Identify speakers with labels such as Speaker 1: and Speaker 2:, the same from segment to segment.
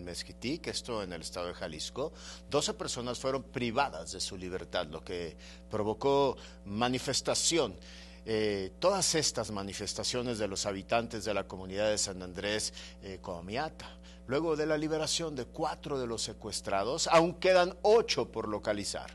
Speaker 1: Mezquitic, esto en el estado de Jalisco. 12 personas fueron privadas de su libertad, lo que provocó manifestación. Todas estas manifestaciones de los habitantes de la comunidad de San Andrés Coamiata, luego de la liberación de 4 de los secuestrados, aún quedan 8 por localizar.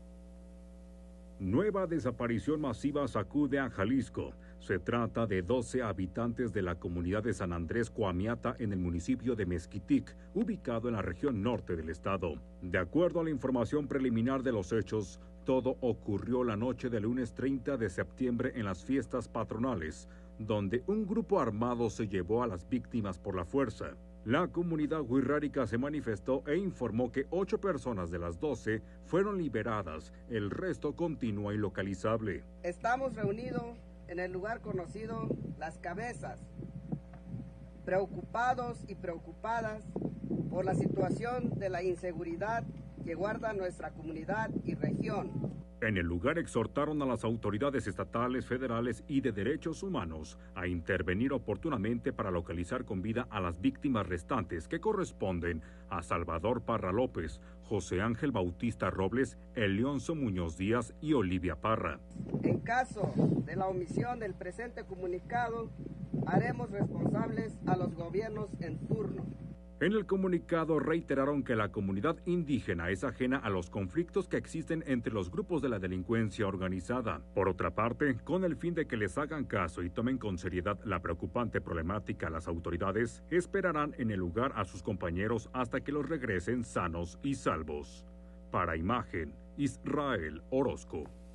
Speaker 2: Nueva desaparición masiva sacude a Jalisco. Se trata de 12 habitantes de la comunidad de San Andrés Coamiata en el municipio de Mezquitic, ubicado en la región norte del estado. De acuerdo a la información preliminar de los hechos, todo ocurrió la noche del lunes 30 de septiembre en las fiestas patronales, donde un grupo armado se llevó a las víctimas por la fuerza. La comunidad wixárika se manifestó e informó que 8 personas de las 12 fueron liberadas, el resto continúa ilocalizable.
Speaker 3: Estamos reunidos en el lugar conocido Las Cabezas, preocupados y preocupadas por la situación de la inseguridad que guarda nuestra comunidad y región.
Speaker 2: En el lugar exhortaron a las autoridades estatales, federales y de derechos humanos a intervenir oportunamente para localizar con vida a las víctimas restantes, que corresponden a Salvador Parra López, José Ángel Bautista Robles, Elionzo Muñoz Díaz y Olivia Parra.
Speaker 3: En caso de la omisión del presente comunicado, haremos responsables a los gobiernos en turno.
Speaker 2: En el comunicado reiteraron que la comunidad indígena es ajena a los conflictos que existen entre los grupos de la delincuencia organizada. Por otra parte, con el fin de que les hagan caso y tomen con seriedad la preocupante problemática, las autoridades esperarán en el lugar a sus compañeros hasta que los regresen sanos y salvos. Para Imagen, Israel Orozco.